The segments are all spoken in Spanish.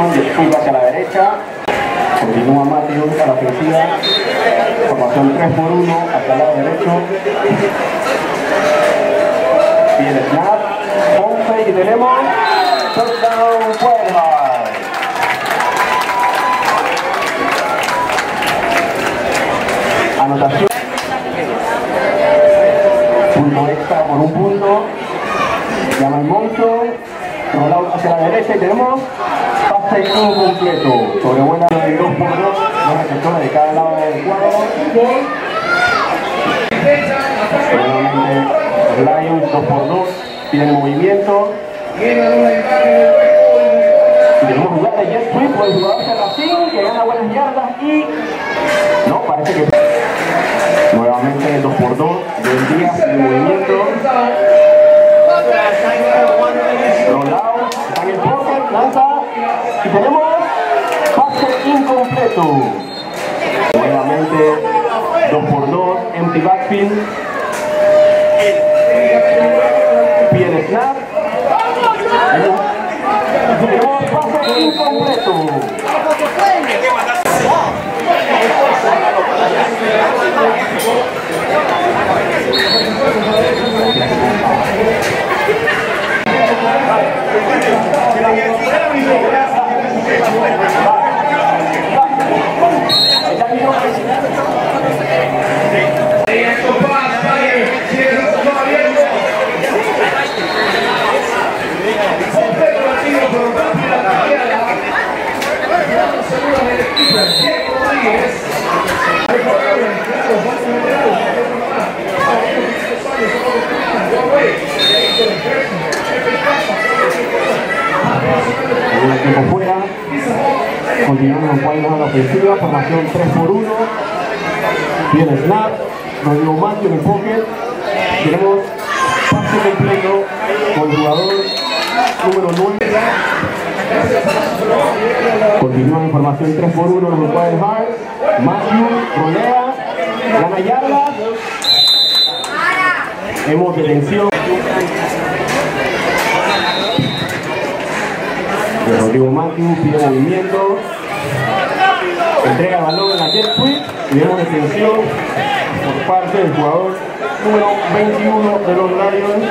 Jason, y fuga hacia la derecha. Continúa Matthews a la ofensiva. Formación 3-por-1 hacia el lado derecho. Bien snap. Ponce y tenemos touchdown Wildheart. Anotación. Punto extra por un punto. Llama el monstruo. Rollout hacia la derecha y tenemos pase incompleto. Sobrevuela de 2-por-2. Dos receptores de cada lado del cuadro. Nuevamente Lions 2-por-2. Tienen movimiento. Y tenemos jugada de Jet Sweep por el jugador Serracín que gana buenas yardas y no, parece que nuevamente 2-por-2 del día sin movimiento. Rollout, está en el pocket, lanza y tenemos pase incompleto. Nuevamente 2-por-2, empty backfield. Pide snap. Tenemos pase incompleto. Un equipo fuera. Continuamos con Wildheart a la ofensiva. Formación 3-por-1. Bien snap. Rodrigo Matthews en el pocket. Tenemos pase completo con el jugador número 9. Continúa en formación 3-por-1 los Wildheart. Matthews rolea. Gana yardas. Hemos detención. Rodrigo Matthews pide movimiento. Entrega el balón en la jet sweep. Y vemos detención por parte del jugador número 21 de los Lions.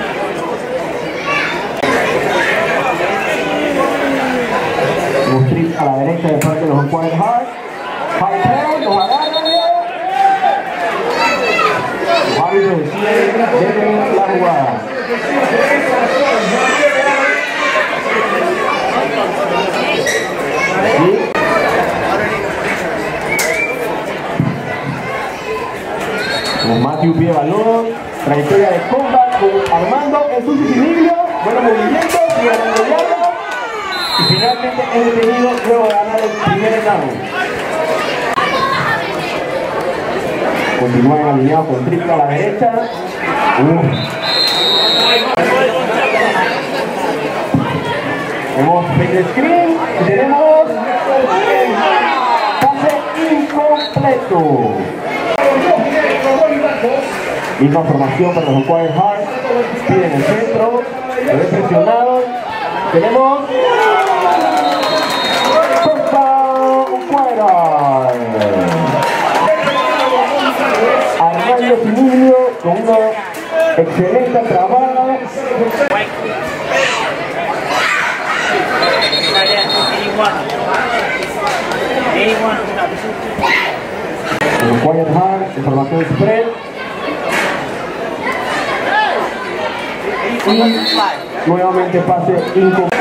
Los trips a la derecha de parte de los Wildheart. Piper los agarra. Los árbitros deciden la jugada. Matthew pide balón, trayectoria de combat con Armando en su equilibrio, buenos movimientos, y ganando yardas, y finalmente es detenido luego de ganar el primer down. Continúan alineados con triple a la derecha. Tenemos fake screen y tenemos pase incompleto. Misma formación para los Wildheart. Piden el centro. Lo ven presionado. Tenemos touchdown Wildheart. Armando Similio con una excelente trabada. Los Wildheart en formación spread. Y nuevamente pase incompleto.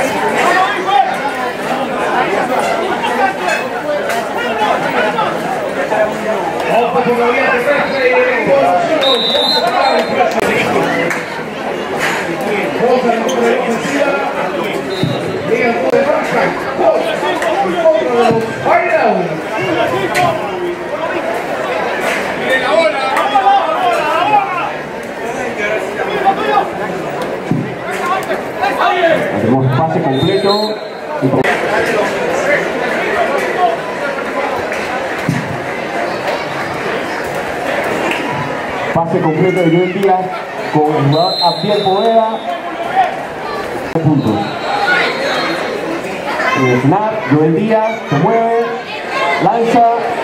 Hacemos pase completo. Pase completo de Joel Díaz con el jugador Abdiel Poveda. Puntos. Snap, Joel Díaz, se mueve, lanza.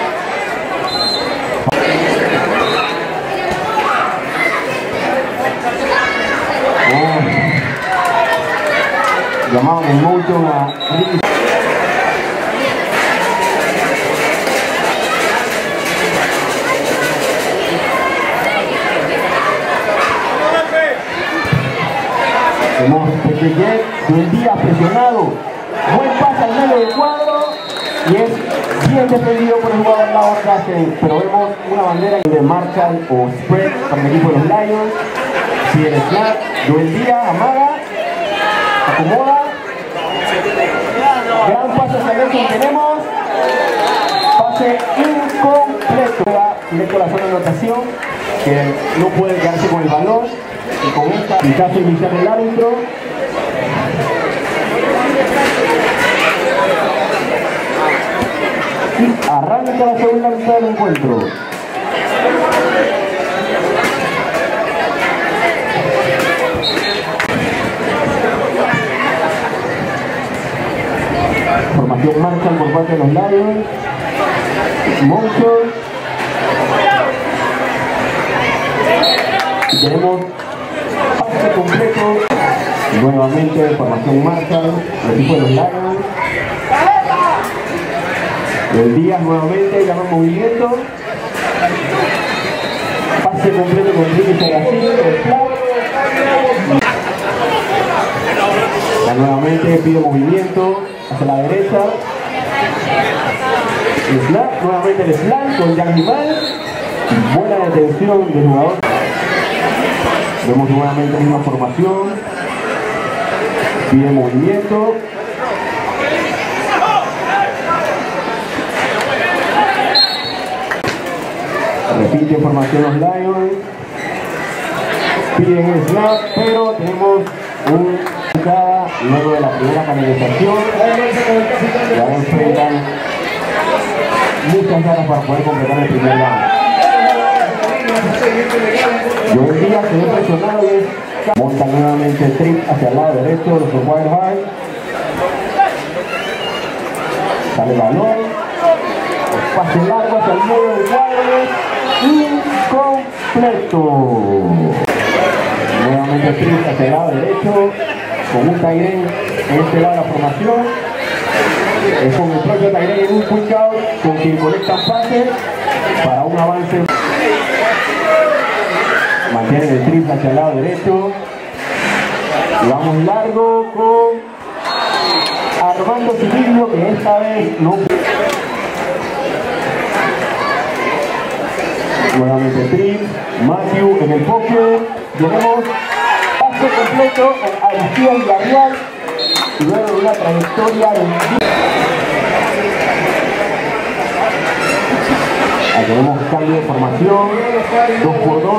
Llamaban en motion a Ricky. Vemos Pequeñet, Joel Díaz presionado, buen pase al medio del cuadro y es bien defendido por el jugador al lado atrás, pero vemos una bandera de Marshall o spread para el equipo de los Lions. Sigue el snap, Joel Díaz amaga, acomoda, gran pase hacia adentro que tenemos, pase incompleto, directo a la zona de anotación, que no puede quedarse con el balón. Y con esta pitazo inicial del árbitro. Y arranca la segunda mitad del encuentro. Formación Marshall por parte de los Lions. Motion. Y tenemos pase completo, nuevamente formación Marshall, el equipo de los Lions. El Díaz nuevamente, llama movimiento. Pase completo con Ricky Sagacín, el flag. Ya nuevamente pide movimiento hacia la derecha. El snap, nuevamente el slam con Jack Nimal. Buena detención del jugador. Vemos nuevamente la misma formación, pide movimiento, repite formación los Lions, piden el snap, pero tenemos un jugada luego de la primera canalización, y ahora enfrentan muchas ganas para poder completar el primer down. Joel Díaz se ve presionado y monta nuevamente el trip hacia el lado derecho de los Wild High. Sale el balón, pase largo hacia el medio del cuadro, incompleto. Nuevamente el trip hacia el lado derecho, con un Tyren en este lado de la formación. Es con el propio Tyren en un quick out con quien conectan pases para un avance. Mantienen el triple hacia el lado derecho. Y vamos largo con Armando Civilio, que esta vez no. Nuevamente el triple. Matthew en el pocket. Tenemos pase completo con Aristides Villarreal. Y luego de una trayectoria de... Aquí tenemos cambio de formación. 2x2.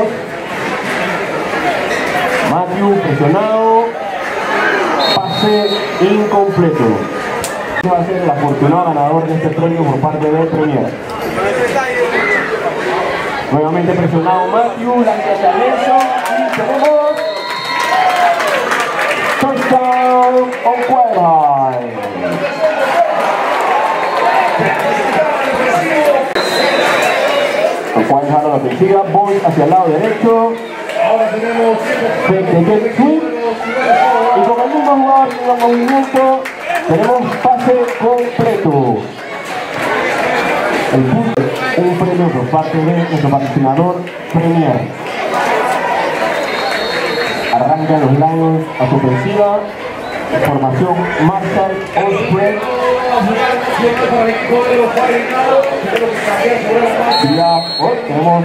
Matthew presionado, pase incompleto. Va a ser el afortunado ganador de este premio por parte de Premier. Nuevamente presionado Matthew, lanza hacia adentro y tenemos touchdown on Wild High. Wild High a la ofensiva, Boy hacia el lado derecho. Ahora tenemos Pequeñet swing y con el mismo jugador en el movimiento tenemos pase completo. El punto, un premio por parte de nuestro patrocinador Premier. Arrancan los Lions a su ofensiva, formación Marshall on-spread. Y ya hoy tenemos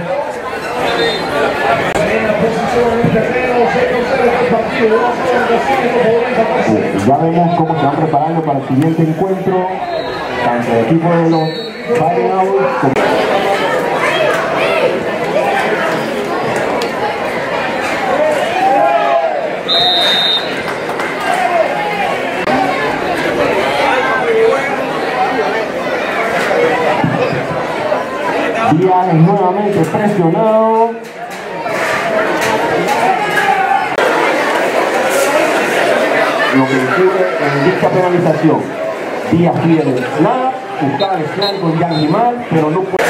ya vemos cómo se van preparando para el siguiente encuentro, tanto el equipo de los Fighting Owls como... Díaz es nuevamente presionado. Lo que incluye en dicha penalización Díaz pide el snap, buscaba el snap con Jan Gimal, pero no puede.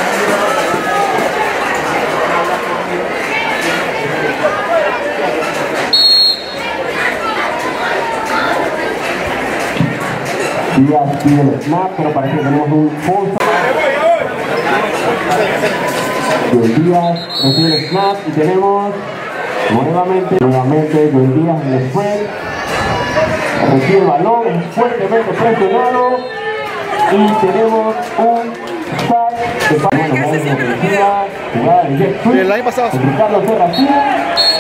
Díaz pide el snap, pero parece que tenemos un false. Joel Díaz recibe el snap y tenemos nuevamente Joel Díaz en el spread. Recibe el balón, es fuertemente presionado y tenemos un sack de jugada de Jet Sweep. El año pasado. Ricardo Serracina.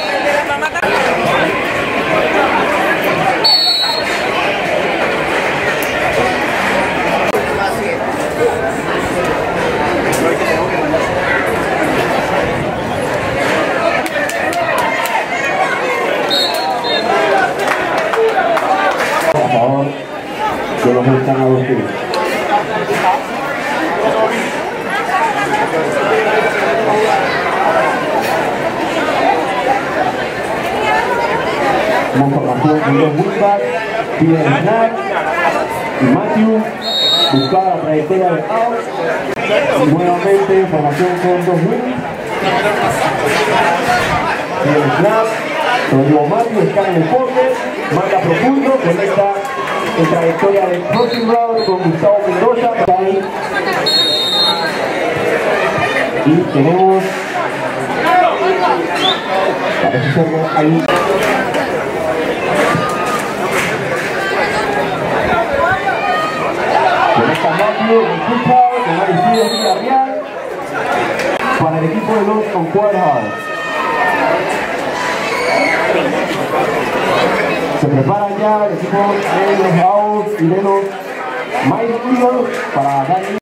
A favor de los mexicanos. Una formación con dos wingbacks, pide el snap y Matthew buscaba la trayectoria de out. Nuevamente formación con dos wings. Pide el snap, Rodrigo Matthew está en el pocket, manda profundo, conecta en trayectoria de crossing route con Gustavo Mendoza. Y tenemos, parece ser que ahí conecta Matthew, escucha, con Mauricio Villarreal para el equipo de los Concord Hearts. Se prepara ya el equipo de los House y de los Mike Eagles para dar